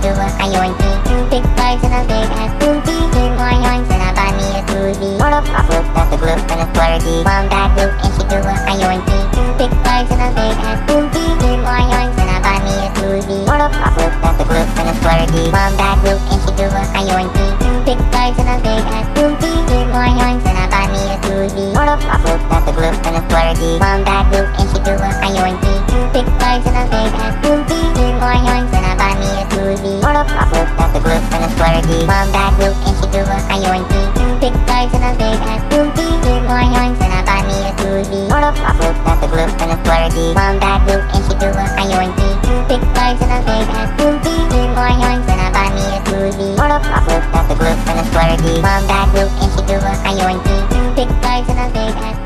do a coyote. Two big thighs and a big ass booty. Two more horns and a buy me a smoothie. Sort of off look, that's a gloop and a splurgy. One bad loop and she do a coyote. Two big thighs and a big ass booty. Two more horns and a buy me a smoothie. Sort of off look, that's a gloop and a splurgy. One bad loop and she do a coyote. Two big thighs and a big ass booty. Two more horns and a buy me a smoothie. Sort of off look, that's a gloop and a splurgy. One bad loop and she do a coyote. Two big thighs and a big ass booty. Two more horns and a buy me a smoothie. Sort of off look, that's a gloop and a splurgy. One bad loop and she do a coyote. Two big thighs and a big ass booty. Two more horns and a buy me a smoothie. Sort of off look, that's a gloop and a splurgy. One bad loop and she do a coyote. Two big thighs and a big ass booty. Two more horns and a buy me a smoothie. Sort of off look, that's a gloop and a splurgy. One bad loop and she do a coyote. Two big thighs and a big ass